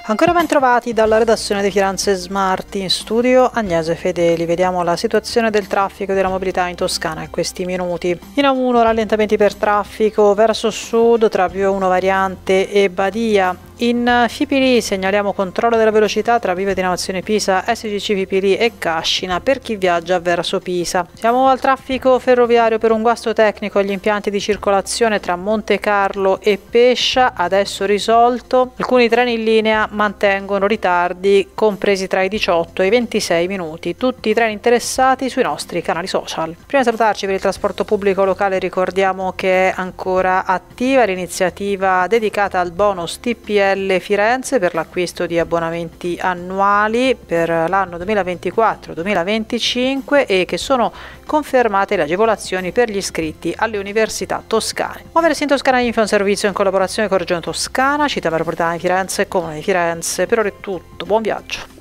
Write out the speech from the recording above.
Ancora ben trovati dalla redazione di Firenze Smart, in studio Agnese Fedeli. Vediamo la situazione del traffico e della mobilità in Toscana in questi minuti. In A1 rallentamenti per traffico verso sud tra Pio 1 variante e Badia. In Fipili segnaliamo controllo della velocità tra Viva di Nazione Pisa, SGC Fipili e Cascina per chi viaggia verso Pisa. Siamo al traffico ferroviario per un guasto tecnico agli impianti di circolazione tra Monte Carlo e Pescia, adesso risolto. Alcuni treni in linea mantengono ritardi compresi tra i 18 e i 26 minuti. Tutti i treni interessati sui nostri canali social. Prima di salutarci, per il trasporto pubblico locale ricordiamo che è ancora attiva l'iniziativa dedicata al bonus TPL Firenze per l'acquisto di abbonamenti annuali per l'anno 2024-2025 e che sono confermate le agevolazioni per gli iscritti alle università toscane. Muoversi in Toscana Info è un servizio in collaborazione con Regione Toscana, Città Metropolitana di Firenze e Comune di Firenze. Per ora è tutto, buon viaggio!